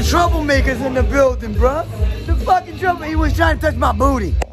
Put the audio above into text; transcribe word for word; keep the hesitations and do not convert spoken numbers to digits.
troublemakers in the building, bruh. The fucking trouble. He was trying to touch my booty.